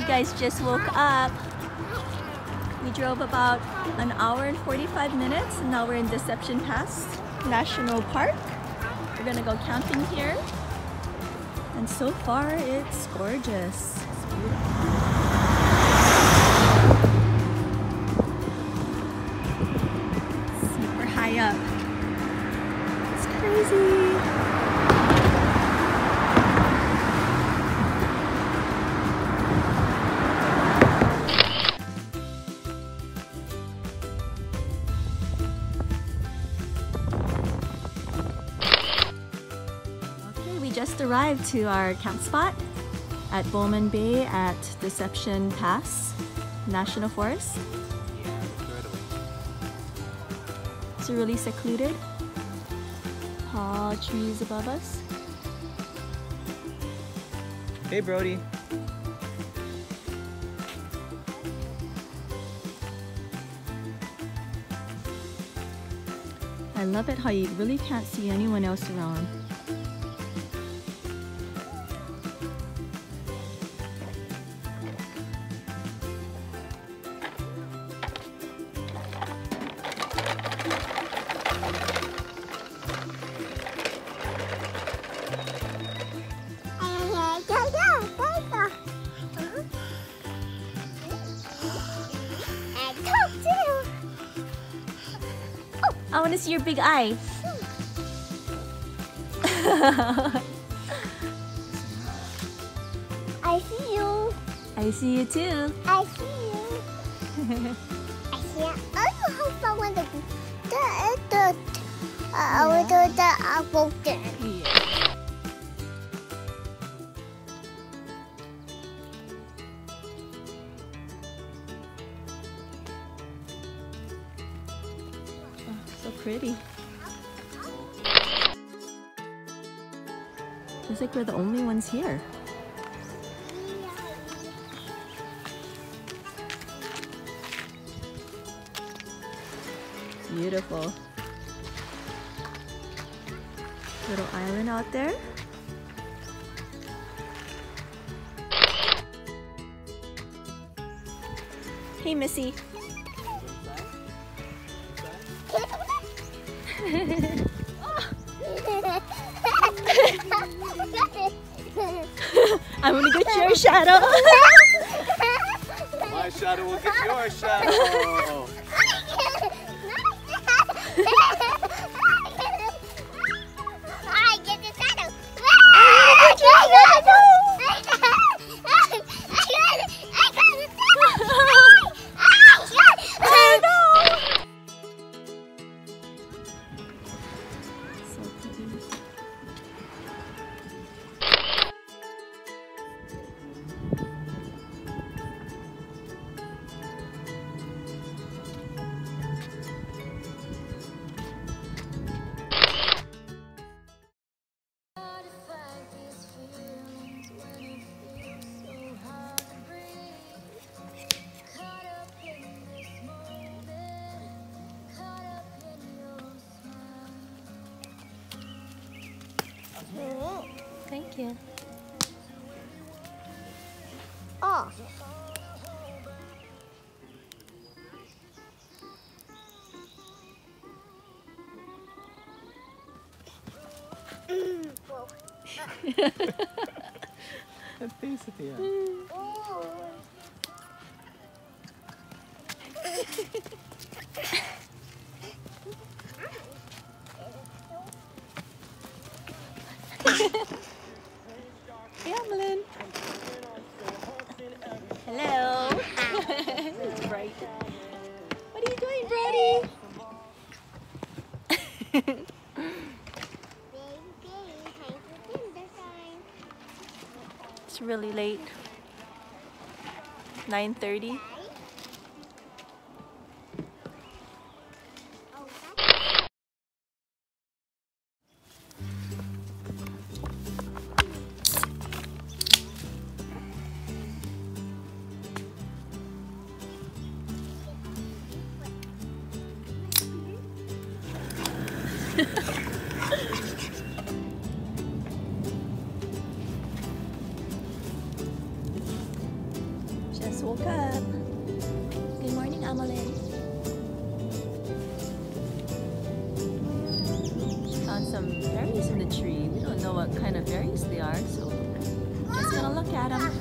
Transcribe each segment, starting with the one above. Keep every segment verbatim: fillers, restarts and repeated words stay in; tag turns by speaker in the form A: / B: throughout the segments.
A: guys just woke up. We drove about an hour and forty-five minutes and now we're in Deception Pass National Park. We're gonna go camping here. And so far it's gorgeous. It's beautiful. Super high up. It's crazy. We just arrived to our camp spot at Bowman Bay at Deception Pass National Forest. It's really secluded. Tall trees above us.
B: Hey Brody.
A: I love it how you really can't see anyone else around. I want to see your big eye.
C: I see you.
A: I see you too.
C: I see you. I see you. I have fun with the the the uh with the the uh boat.
A: So pretty. Looks like we're the only ones here. Beautiful. Little island out there. Hey Missy. I'm gonna get your shadow.
B: My shadow will get your shadow.
C: I get the shadow.
A: I get your shadow. Thank you.
C: Oh.
B: That face at the end.
A: Hey, Evelyn. Hello. It's bright. What are you doing, Brody? It's really late. nine thirty. just woke up. Good morning, Amalyn. She found some berries in the tree. We don't know what kind of berries they are, so just gonna look at them.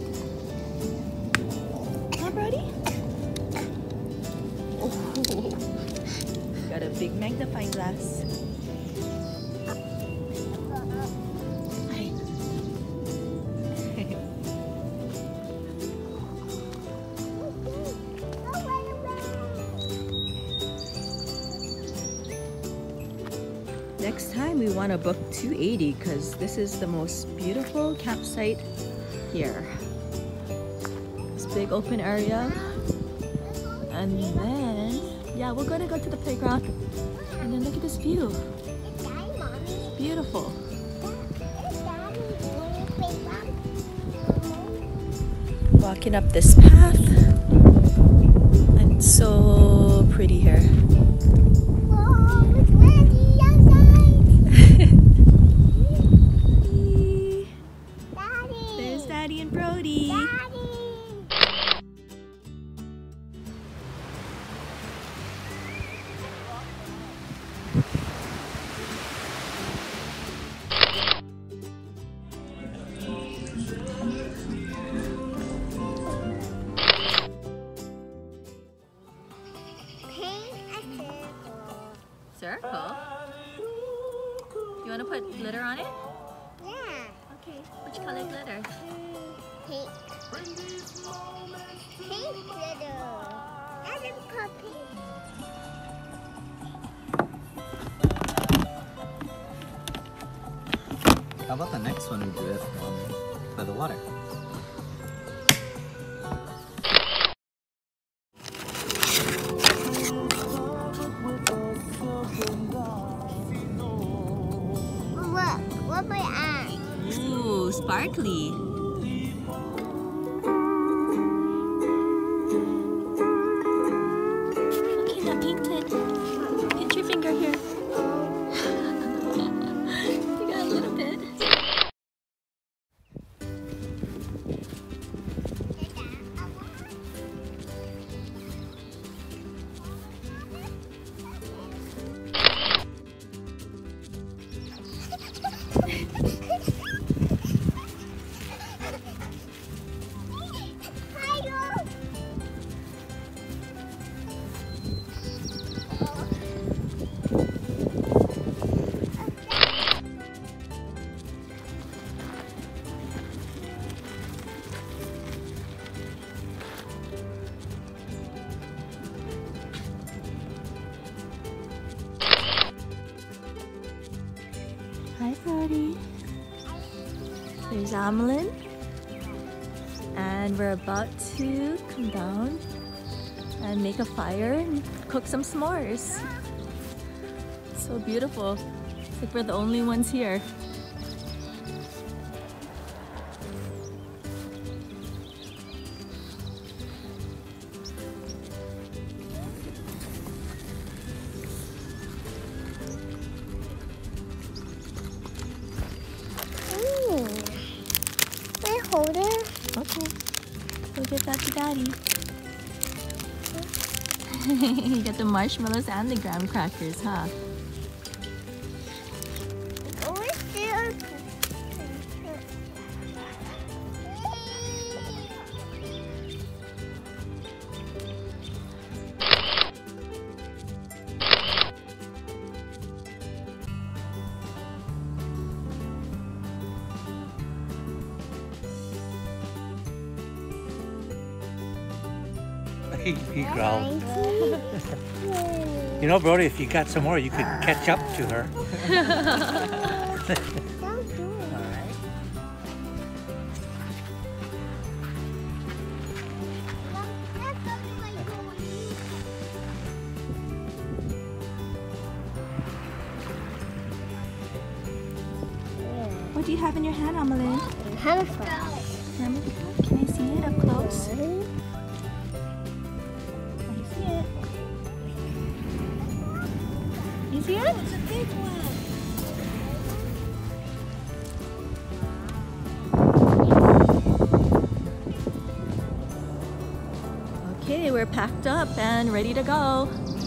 A: Huh, Brody? Oh, got a big magnifying glass. Next time we want to book two eighty because this is the most beautiful campsite here. This big open area. And then, yeah, we're gonna go to the playground. And then look at this view. Beautiful. Walking up this path. And it's so pretty here. There's Daddy and Brody. Circle? You want to put glitter on it?
C: Yeah.
A: Okay. Which color glitter?
C: Pink. Pink glitter. That's called pink.
B: How about the next one we do it um, by the water?
C: Look, what my eye.
A: Ooh, sparkly. Okay, now paint it. Paint your finger here. You got a little bit. Hi, Brody. There's Amalyn. And we're about to come down and make a fire and cook some s'mores. It's so beautiful. It's like we're the only ones here.
C: Hold it.
A: Okay. Go give that to Daddy. You got the marshmallows and the graham crackers, huh?
C: Where's the
D: He, he growled. You know, Brody, if you got some more, you could catch up to her.
C: Don't do it.
D: All right.
A: What do you have in your hand, Amalyn?
C: Hammerfly.
A: Hammerfly? Can I see it up close? Can you see it? You see it?
C: It's a big one.
A: Okay, we're packed up and ready to go.